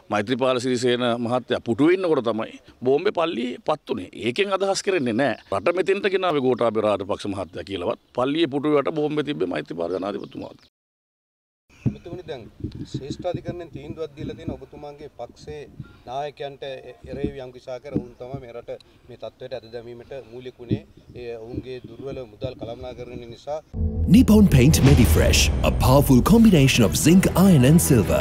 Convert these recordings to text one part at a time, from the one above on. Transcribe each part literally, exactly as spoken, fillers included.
මෛත්‍රීපාල සිරිසේන මහත්තයා පුටුවේ ඉන්නකොට තමයි බෝම්බේ පල්ලියේ පත් උනේ. ඒකෙන් අදහස් කරන්නේ නැහැ. රට මෙතෙන්ට ගෙනාවේ ගෝඨාභය රාජපක්ෂ මහත්තයා කියලාවත් පල්ලියේ පුටුවේට බෝම්බේ තිබ්බේ මෛත්‍රීපාල ජනාධිපතිතුමාත්. ඔබතුමනි දැන් ශ්‍රේෂ්ඨාධිකරණයෙන් තීන්දුවක් දීලා තියෙන ඔබතුමාගේ පක්ෂයේ නායකයන්ට එරෙහිව යම්කිසි ආකාරයක වුන් තමයි මේ රට මේ තත්ත්වයට අද දැමීමට මූලික උනේ. ඒ ඔවුන්ගේ දුර්වල මුදල් කළමනාකරණය නිසා. Nippon Paint Medifresh, a powerful combination of zinc, iron and silver.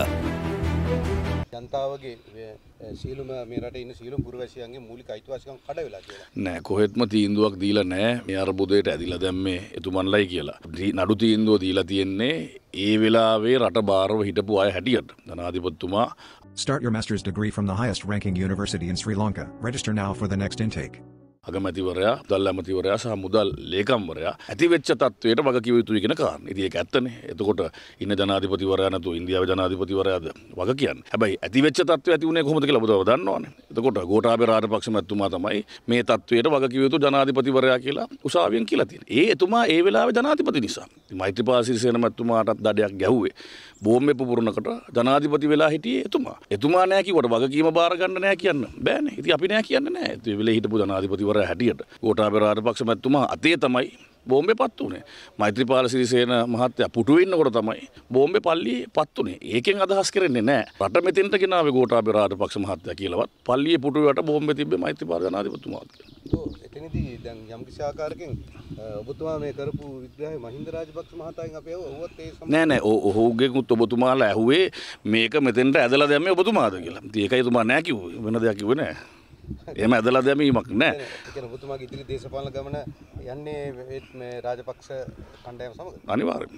ජනතාවගේ සීලම මේ රටේ ඉන්න සීලම පුරවැසියන්ගේ මූලික අයිතිවාසිකම් කඩ වෙලා කියලා. නෑ කොහෙත්ම තීන්දුවක් දීලා නෑ. මේ අරබුදයට ඇදිලා දැම්මේ එතුමන්ලයි කියලා. නඩු තීන්දුව දීලා තියෙන්නේ ඒ වෙලාවේ රට බාරව හිටපු අය හැටියට. ජනාධිපතිතුමා Start your master's degree from the highest ranking university in Sri Lanka. Register now for the next intake. අගමැතිවරයා, මුදල් ඇමතිවරයා සහ මුදල් ලේකම්වරයා ඇතිවෙච්ච තත්වයට වග කිව යුතුයි කියන කාරණේ. ඉතින් ඒක ඇත්තනේ. එතකොට ඉන්න ජනාධිපතිවරයා නැතුව ඉන්දියාවේ ජනාධිපතිවරයාද වග කියන්නේ. හැබැයි ඇතිවෙච්ච තත්වය ඇති උනේ කොහොමද කියලා ඔබව දන්නවනේ. එතකොට ගෝඨාභය රාජපක්ෂ මැතිතුමා තමයි මේ තත්වයට වග කිව යුතු ජනාධිපතිවරයා කියලා උසාවියෙන් කියලා තියෙන්නේ. ඒ එතුමා ඒ වෙලාවේ ජනාධිපති නිසා. ඉතින් මෛත්‍රීපාල සිරිසේන මැතිතුමාටත් දඩයක් ගැහුවේ. බෝම්බේ පුපුරනකට ජනාධිපති වෙලා හිටියේ එතුමා. එතුමා නෑ කිව්වට වගකීම බාර ගන්න නෑ කියන්න බෑනේ. ඉතින් අපි නෑ කියන්නේ නෑ. ඒ වෙලේ හිටපු ජනාධිපතිවරයා හැටියට ගෝඨාභය රාජපක්ෂ මැතිතුමා අතේ තමයි බෝම්බේ පත් උනේ. මෛත්‍රීපාල සිරිසේන මහත්තයා පුටුවේ ඉන්නකොට තමයි බෝම්බේ පල්ලියේ පත් උනේ. ඒකෙන් අදහස් කරන්නේ නැහැ. රට මෙතෙන්ට ගෙනාවේ ගෝඨාභය රාජපක්ෂ මහත්තයා කියලාවත් පල්ලියේ පුටුවේට බෝම්බේ තිබ්බේ මෛත්‍රීපාල ජනාධිපතිතුමාත් කියලා. ඔව් එතනදී දැන් යම් කිසි ආකාරයකින් ඔබතුමා මේ කරපු විග්‍රහය මහින්ද රාජපක්ෂ මහතාගෙන් අපි අහුවත් ඒ නෑ නෑ ඔහුගෙන් ඔබතුමාලා ඇහුවේ මේක මෙතෙන්ට ඇදලා දැම්මේ ඔබතුමාද කියලා. ඉතින් ඒකයි ඔබතුමා නෑ කිව්වේ. වෙන දෙයක් කිව්වේ නෑ. එහෙම ඇදලා දැමීමක් නෑ. ඒ කියන්නේ ඔබතුමාගේ ඉදිරි දේශපාලන ගමන යන්නේ මේ රාජපක්ෂ කණ්ඩායම සමග. අනිවාර්යයෙන්ම.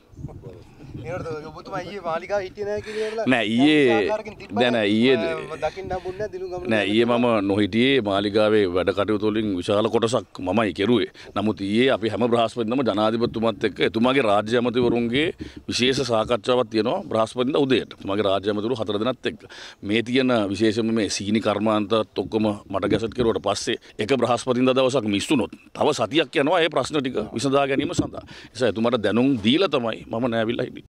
ඒකට ඔබතුමා ඊයේ මාලිගාව හිටියේ නැහැ කියලා නෑ ඊයේ දැන් ඊයේ දකින්න හම්බුනේ නැහැ දිලුම් ගමන. නෑ ඊයේ මම නොහිටියේ මාලිගාවේ වැඩ කටයුතු වලින් විශාල කොටසක් මමයි කෙරුවේ. නමුත් ඊයේ අපි හැම බ්‍රහස්පතින්දම ජනාධිපතිතුමත් එක්ක එතුමාගේ රාජ්‍ය ඇමතිවරුන්ගේ විශේෂ සාකච්ඡාවක් තියෙනවා බ්‍රහස්පතින්දා උදේට. එතුමාගේ රාජ්‍ය ඇමතිවරු හතර දෙනාත් එක්ක. මේ තියෙන විශේෂයෙන්ම මේ සීනි කර්මාන්තත් ඔක්කොම මට ගැසට් කරුවට පස්සේ එක බ්‍රහස්පතින්දා දවසක් මිස් වුණොත් තව සතියක් යනවා ඒ ප්‍රශ්න ටික විසඳා ගැනීම සඳහා. ඒ නිසා එතුමාට දැනුම් දීලා තමයි මම නෑවිලා හිටියේ.